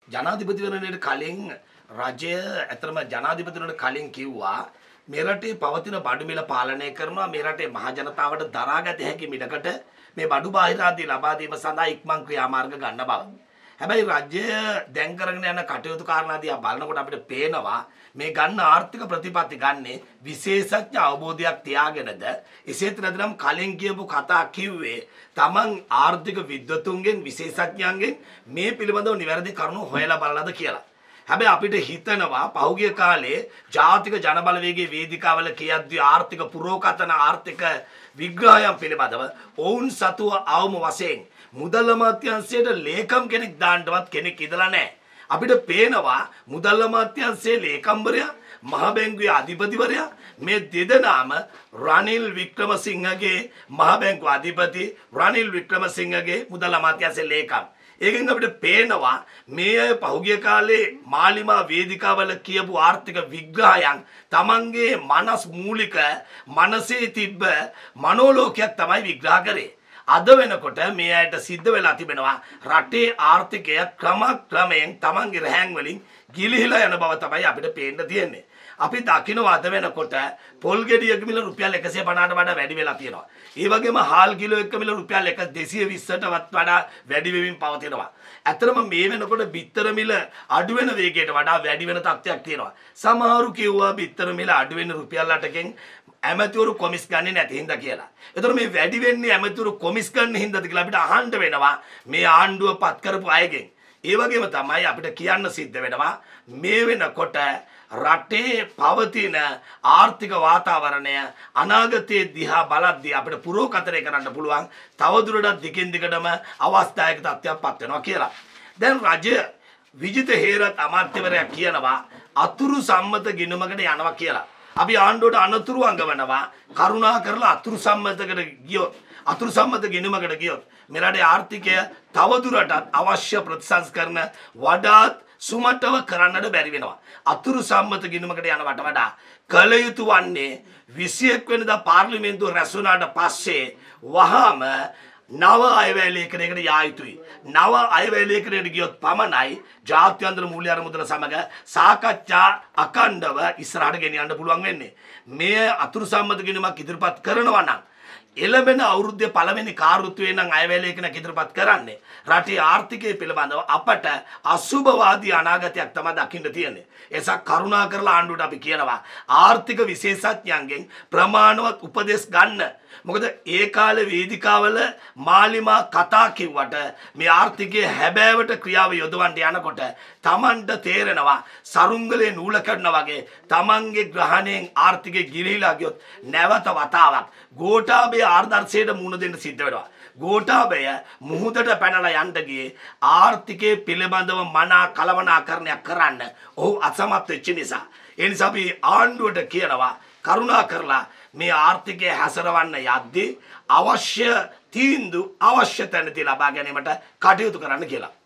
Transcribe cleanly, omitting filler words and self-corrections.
ජනාධිපතිවරණයට කලින් රජය ඇත්තම ජනාධිපතිවරණයට කලින් කිව්වා මේ රටේ පවතින බඩු මිල පාලනය කරනවා මේ රටේ මහ ජනතාවට දරාගත හැකි මිලකට මේ බඩු බාහිර ආදී ලබා දීම සඳහා ඉක්මන් ක්‍රියාමාර්ග ගන්න බව. හැබැයි රජය දැන් කරගෙන යන කටයුතු කාරණා දිහා බලනකොට අපිට පේනවා මේ ගන්න ආර්ථික ප්‍රතිපත්ති ගන්නේ විශේෂඥ අවබෝධයක් තියාගෙනද එසේත් නැත්නම් කලින් කියපු කතා කිව්වේ තමන් ආර්ථික විද්වතුන්ගෙන් විශේෂඥයන්ගෙන් මේ පිළිබඳව නිවැරදි කරුණු හොයලා බලලාද කියලා. හැබැයි අපිට හිතනවා පහුගිය කාලේ ජාතික ජනබලවේගයේ වේදිකාවල කියද්දී ආර්ථික පුරෝකතන ආර්ථික විග්‍රහයන් පිළිබඳව ඔවුන් සතුව අවම වශයෙන් මුදල් අමාත්‍යාංශයට ලේකම් කෙනෙක් දාන්නවත් කෙනෙක් ඉදලා නැහැ. අපිට පේනවා මුදල් අමාත්‍යාංශයේ ලේකම්වරයා මහ බැංකුවේ අධිපතිවරයා මේ දෙදෙනාම රනිල් වික්‍රමසිංහගේ මහ බැංකුව අධිපති රනිල් වික්‍රමසිංහගේ මුදල් අමාත්‍යාංශයේ ලේකම්. ඒකෙන් අපිට පේනවා මේ අය පහුගිය කාලේ මාලිමා වේදිකාවල කියපු ආර්ථික විග්‍රහයන් තමන්ගේ මනස් මූලික මනසේ තිබ්බ මනෝලෝකයක් තමයි විග්‍රහ කරේ. අද වෙනකොට මේ අයට සිද්ධ වෙලා තිබෙනවා රටේ ආර්ථිකය ක්‍රමයෙන් තමන්ගේ රැහැන් වලින් ගිලිහිලා යන බව තමයි අපිට පේන්න තියෙන්නේ. අපි දකිනවා අද වෙනකොට පොල් ගෙඩියක මිල රුපියල් 150ට වඩා වැඩි වෙලා තියෙනවා. ඒ වගේම හාල් කිලෝ එක මිල රුපියල් 220ටවත් වඩා වැඩි වෙමින් පවතිනවා. ඇත්තටම මේ වෙනකොට බිත්තර මිල අඩු වෙන වේගයට වඩා වැඩි වෙන තත්ත්වයක් තියෙනවා. සමහරු කිව්වා බිත්තර මිල අඩු වෙන රුපියල් 8කින් ඇමතිවරු කොමිස් ගන්නේ නැති හින්දා කියලා. ඒතර මේ වැඩි වෙන්නේ ඇමතිවරු කොමිස් ගන්න හින්දාද කියලා අපිට අහන්න වෙනවා මේ ආණ්ඩුව පත් කරපු අයගෙන්. ඒ වගේම තමයි අපිට කියන්න සිද්ධ වෙනවා මේ වෙනකොට රටේ පවතින ආර්ථික වාතාවරණය අනාගතයේ දිහා බලද්දී අපිට පුරෝකතරය කරන්න පුළුවන් තවදුරටත් දිගින් දිගටම අවස්ථායක තත්ත්වයක් පත් වෙනවා කියලා. දැන් රජය විජිත හේරත් අමාත්‍යවරයා කියනවා අතුරු සම්මත ගිණුමකට යනවා කියලා. අපි ආණ්ඩුවට අනතුරු අඟවනවා කරුණා කරලා අතුරු සම්මතකට ගියොත් අතුරු සම්මත ගිණුමකට ගියොත් මේ රටේ ආර්ථිකය තවදුරටත් අවශ්‍ය ප්‍රතිසංස්කරණ වඩාත් සුමටව කරන්නට බැරි වෙනවා. අතුරු සම්මත ගිණුමකට යනවට වඩා කල යුතු වන්නේ 21 වෙනිදා පාර්ලිමේන්තුව රැස් වුණාට පස්සේ වහාම නව අයවැය ලේඛනයකට යා යුතුයි. නව අයවැය ලේඛනයකට ගියොත් පමණයි ජාත්‍යන්තර මූල්‍ය අරමුදල සමග සාකච්ඡා අඛණ්ඩව ඉස්සරහට ගෙනියන්න පුළුවන් වෙන්නේ. මේ අතුරු සම්මත ගිණුමක් ඉදිරිපත් කරනවා නම් එළඹෙන අවුරුද්දේ පළවෙනි කාර්යෘත්වයේ නම් අයවැය ලේඛන ඉදිරිපත් කරන්නේ රටේ ආර්ථිකය පිළිබඳව අපට අසුභවාදී අනාගතයක් තමයි දකින්න තියෙන්නේ. ඒසක් කරුණා කරලා ආණ්ඩුවට අපි කියනවා ආර්ථික විශේෂඥයන්ගෙන් ප්‍රමාණවත් උපදෙස් ගන්න. මොකද ඒ කාලේ වේදිකාවල මාලිමා කතා කිව්වට මේ ආර්ථිකයේ හැබෑවට ක්‍රියාව යොදවන්න යනකොට Tamanට තේරෙනවා සරුංගලේ නූල කඩනවා වගේ Tamanගේ ග්‍රහණයෙන් ආර්ථිකය ගිලිහිලා ගියොත් නැවත වතාවක් ගෝඨාභය ආදර්ශයට මුහුණ දෙන්න සිද්ධ වෙනවා. ගෝඨාභය මුහුදට පැනලා යන්න ගියේ ආර්ථිකයේ පිළිබඳව මනා කලවනාකරණයක් කරන්න ඔහු අසමත් වෙච්ච නිසා. ඒ නිසා අපි ආණ්ඩුවට කියනවා කරුණා කරලා මේ ආර්ථිකය හැසරවන්න යද්දී අවශ්‍ය තීන්දුව අවශ්‍ය තැනදී ලබා ගැනීමට කටයුතු කරන්න කියලා.